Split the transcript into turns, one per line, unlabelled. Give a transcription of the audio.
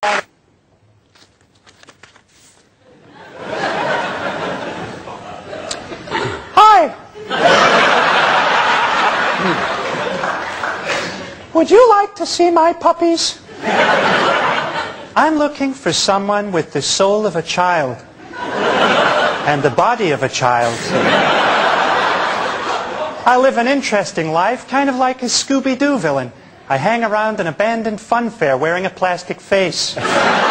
Hi. Would you like to see my puppies? I'm looking for someone with the soul of a child and the body of a child. I live an interesting life, kind of like a Scooby-Doo villain. I hang around an abandoned fun fair wearing a plastic face.